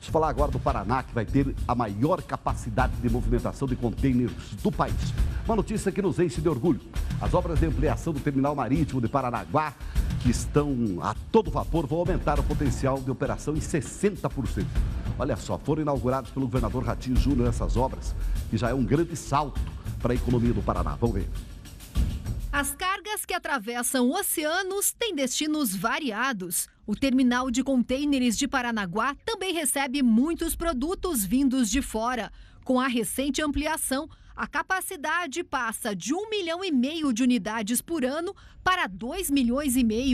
Deixa eu falar agora do Paraná, que vai ter a maior capacidade de movimentação de contêineres do país. Uma notícia que nos enche de orgulho. As obras de ampliação do terminal marítimo de Paranaguá, que estão a todo vapor, vão aumentar o potencial de operação em 60%. Olha só, foram inauguradas pelo governador Ratinho Júnior essas obras, que já é um grande salto para a economia do Paraná. Vamos ver. As cargas que atravessam oceanos têm destinos variados. O terminal de contêineres de Paranaguá também recebe muitos produtos vindos de fora. Com a recente ampliação, a capacidade passa de 1,5 milhão de unidades por ano para 2,5 milhões,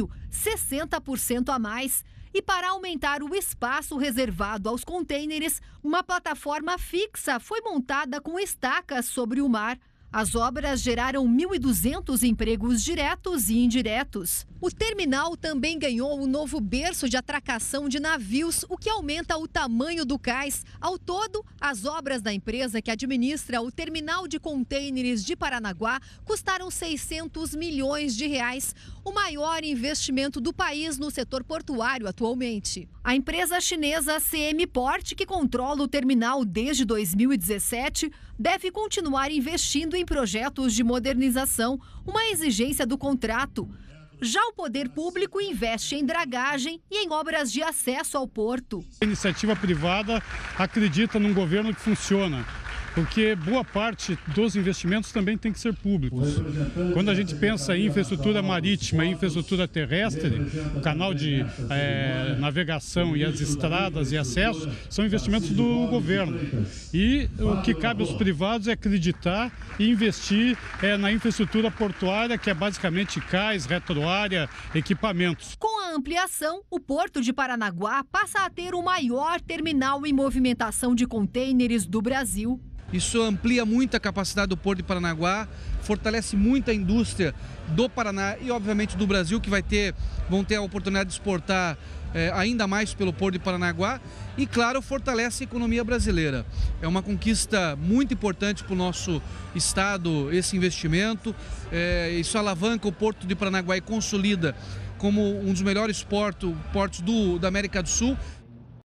60% a mais. E para aumentar o espaço reservado aos contêineres, uma plataforma fixa foi montada com estacas sobre o mar. As obras geraram 1.200 empregos diretos e indiretos. O terminal também ganhou um novo berço de atracação de navios, o que aumenta o tamanho do cais. Ao todo, as obras da empresa que administra o terminal de contêineres de Paranaguá custaram 600 milhões de reais, o maior investimento do país no setor portuário atualmente. A empresa chinesa CM Port, que controla o terminal desde 2017, deve continuar investindo em projetos de modernização, uma exigência do contrato. Já o poder público investe em dragagem e em obras de acesso ao porto. A iniciativa privada acredita num governo que funciona, porque boa parte dos investimentos também tem que ser públicos. Quando a gente pensa em infraestrutura marítima e infraestrutura terrestre, o canal de navegação e as estradas e acesso são investimentos do governo. E o que cabe aos privados é acreditar e investir na infraestrutura portuária, que é basicamente cais, retroárea, equipamentos. Com a ampliação, o Porto de Paranaguá passa a ter o maior terminal em movimentação de contêineres do Brasil. Isso amplia muito a capacidade do Porto de Paranaguá, fortalece muito a indústria do Paraná e, obviamente, do Brasil, que vão ter a oportunidade de exportar ainda mais pelo Porto de Paranaguá e, claro, fortalece a economia brasileira. É uma conquista muito importante para o nosso estado esse investimento. Isso alavanca o Porto de Paranaguá e consolida como um dos melhores portos da América do Sul.